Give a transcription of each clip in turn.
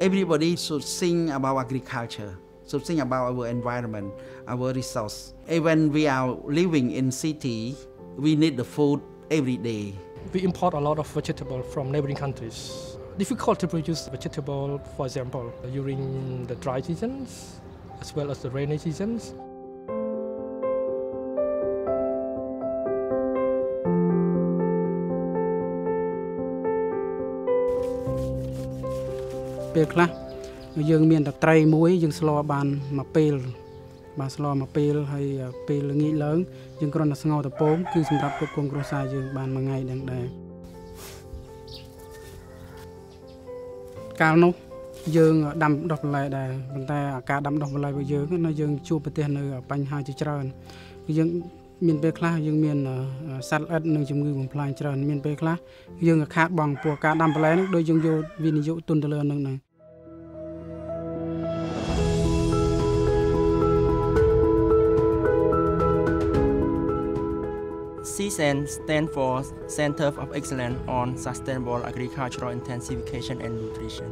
Everybody should think about agriculture, should think about our environment, our resource. Even we are living in city, we need the food every day. We import a lot of vegetable from neighboring countries. Difficult to produce vegetable, for example, during the dry seasons as well as the rainy seasons. ពេលខ្លះយើងមានតែត្រីមួយយើងស្លបានមួយពេលបាទស្លមួយពេលហើយពេលល្ងាចឡើងយើងគ្រាន់តែស្ងោរត្រពងគឺសម្រាប់គ្រប់គ្រងគ្រួសារយើងបានមួយថ្ងៃដឹងដែរកាលនោះយើងដាំដុះបន្លែដែរប៉ុន្តែការដាំដុះបន្លែរបស់យើងណាយើងជួបប្រទះនៅបញ្ហាជាច្រើនគឺយើងមានពេលខ្លះយើងមានសត្វល្អិតនិងជំងឺបំផ្លាញច្រើនមានពេលខ្លះយើងក៏ខាតបង់ព្រោះការដាំបន្លែនោះដូចយើងយកវិនិយោគទុនទៅលើនឹងហ្នឹង SAIN stands for Center of Excellence on Sustainable Agricultural Intensification and Nutrition.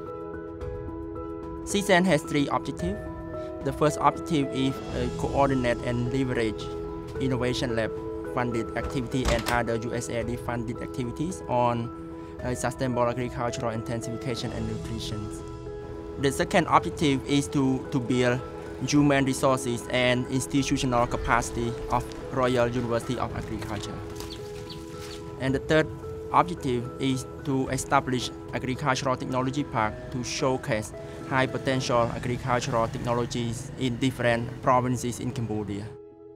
SAIN has three objectives. The first objective is coordinate and leverage innovation lab funded activity and other USAID funded activities on sustainable agricultural intensification and nutrition. The second objective is to build human resources and institutional capacity of Royal University of Agriculture. And the third objective is to establish agricultural technology park to showcase high potential agricultural technologies in different provinces in Cambodia.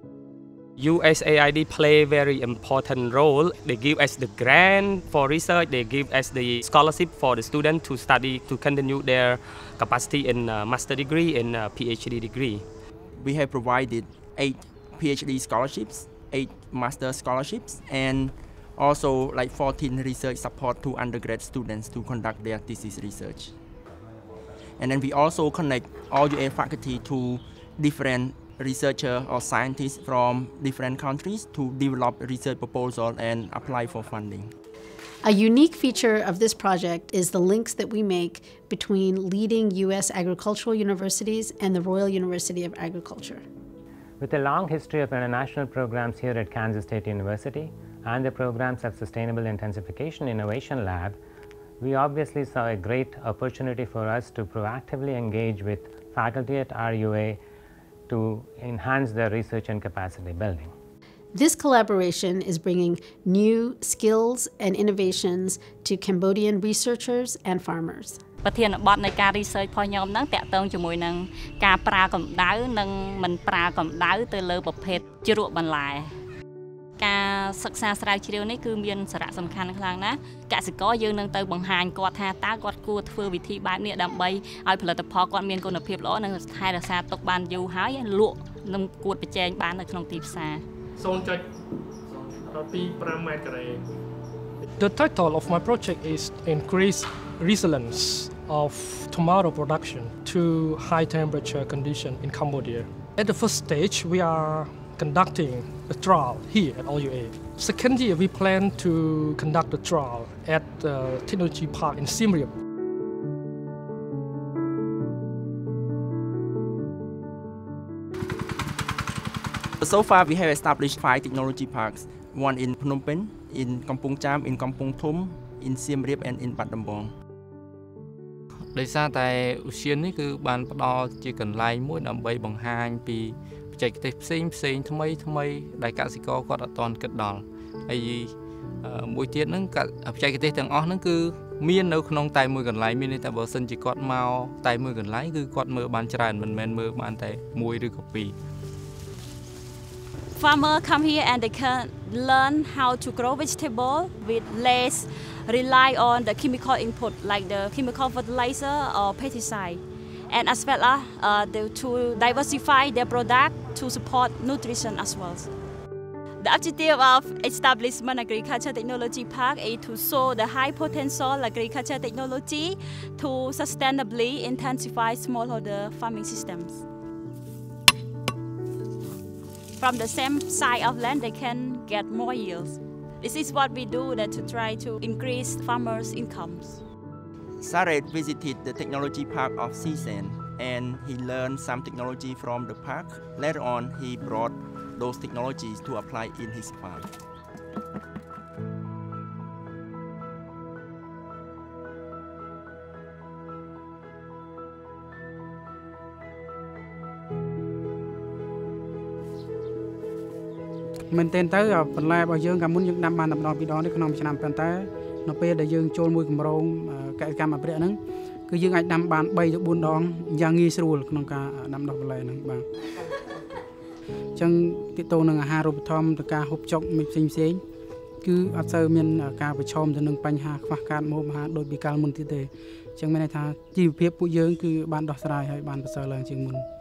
USAID play very important role. They give us the grant for research. They give us the scholarship for the students to study, to continue their capacity in master degree and PhD degree. We have provided 8 PhD scholarships, 8 master scholarships, and also like 14 research support to undergrad students to conduct their thesis research. And then we also connect all UA faculty to different researchers or scientists from different countries to develop research proposal and apply for funding. A unique feature of this project is the links that we make between leading U.S. agricultural universities and the Royal University of Agriculture. With a long history of international programs here at Kansas State University and the programs of Sustainable Intensification Innovation Lab, we obviously saw a great opportunity for us to proactively engage with faculty at RUA to enhance their research and capacity building. This collaboration is bringing new skills and innovations to Cambodian researchers and farmers. ប្រធានបទនៃការ research របស់ខ្ញុំហ្នឹងតាក់ទងជាមួយនឹងការប្រើកម្ដៅនិងមិនប្រើកម្ដៅទៅលើប្រភេទជ្រក់បន្លែការសិក្សាស្រាវជ្រាវនេះគឺមានសារៈសំខាន់ខ្លាំងណាស់កសិករយើងនឹងទៅបង្ហាញគាត់ថាតើគាត់គួរធ្វើវិធីបែបនេះដើម្បីឲ្យផលិតផលគាត់មានគុណភាពល្អនិងថែរក្សាទុកបានយូរហើយលក់នឹងគួតប្រជែងបាននៅក្នុងទីផ្សារ The title of my project is Increase Resilience of Tomato Production to High Temperature Condition in Cambodia. At the first stage, we are conducting a trial here at RUA. Second year, we plan to conduct a trial at the Technology Park in Siem Reap. So far, we have established 5 technology parks, one in Phnom Penh, in Kampong Cham, in Kampong Thom, in Siem Reap, and in Bat Dambong. ដោយសារតែឧស្សាហនេះគឺបានផ្ដល់ជាកន្លែងមួយដើម្បីបង្ហាញពីបច្ចេកទេសផ្សេងថ្មីដែលកសិករគាត់អត់ទាន់គិតដល់ហើយមួយទៀតហ្នឹងបច្ចេកទេសទាំងអស់ហ្នឹងគឺមាននៅក្នុងតែមួយកន្លែងមានតែបើសិនជាគាត់មកតែមួយកន្លែងគឺគាត់មើលបានច្រើនមិនមែនមើលបានតែមួយឬក៏ពីរ Farmers come here and they can learn how to grow vegetable with less rely on the chemical input like the chemical fertilizer or pesticide, and as well as to diversify their product to support nutrition as well. The objective of establishment agriculture technology park is to show the high potential agriculture technology to sustainably intensify smallholder farming systems. From the same side of land, they can get more yields. This is what we do to try to increase farmers' incomes. Saret visited the technology park of SAIN and he learned some technology from the park. Later on, he brought those technologies to apply in his farm. Mình tên tới ở phần lai bao dương cả muốn những năm ban đầm đòn bị đó đấy không chỉ làm phần tay nó bây giờ dương trôn mùi cầm rong cái cam ở bênហ្នឹងcứ dương anh năm ban bay được buôn đòn giang nghi sưuក្នុងការដាំដុះបន្លែហ្នឹងបាទអញ្ចឹងទីតូននឹងអាហារូបត្ថម្ភទៅការហូបចុកមិនផ្សេងគឺអត់សូវមានការប្រឈមទៅនឹងបញ្ហាខ្វះខាតម្ហូបអាហារដូចពីកាលមុនទៀតទេអញ្ចឹងមានន័យថាជីវភាពពួកយើងគឺបានដោះស្រាយហើយបានប្រសើរឡើងជាងមុន